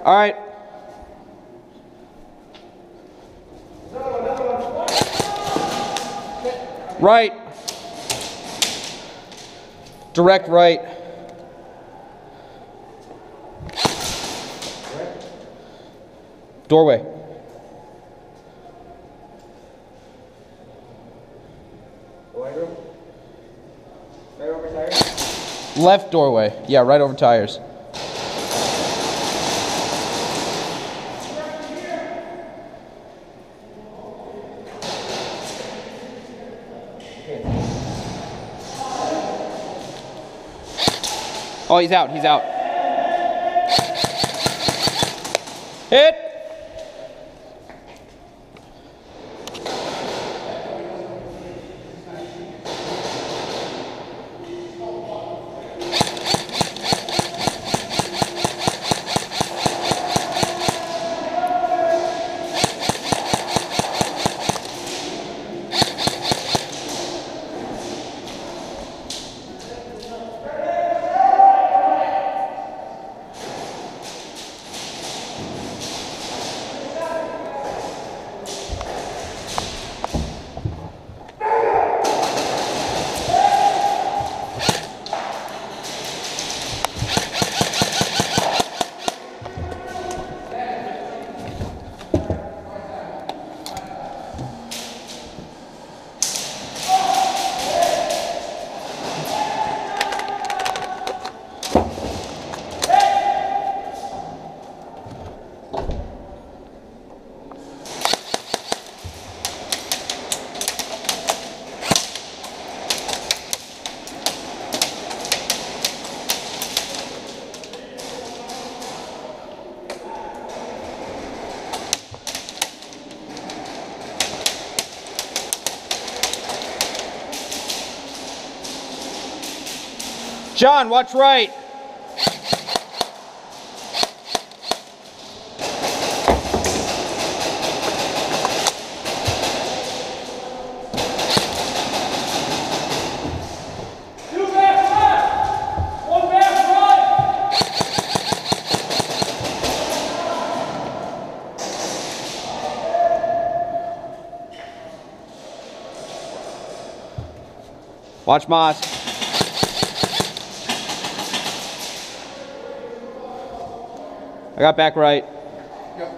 All right. Right. Direct right. Doorway. Right over tires? Left doorway. Yeah, right over tires. Oh, he's out. He's out. Hit. John, watch right. Watch Moss. I got back right. Yep.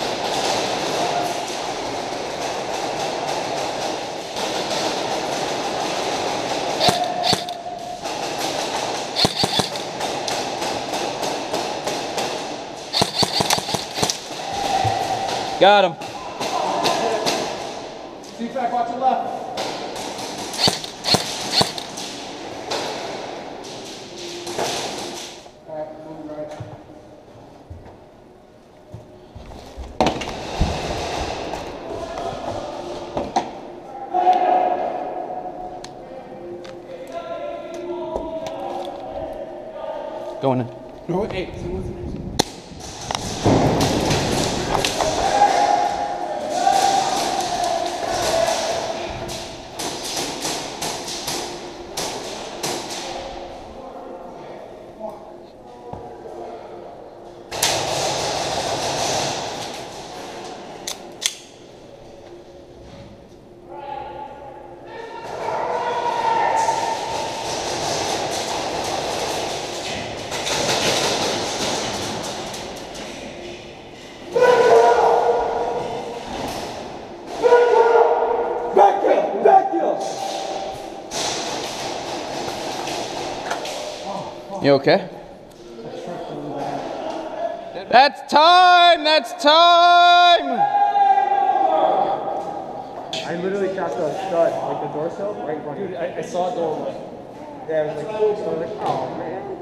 Got him. Seat back, watch your left. All right, moving right. Going in. No, hey, someone's in there. You okay? That's time! That's time! I literally shot the stud, like the door sill, right in front of you. Dude, I saw it go away. Yeah, I was like, oh man.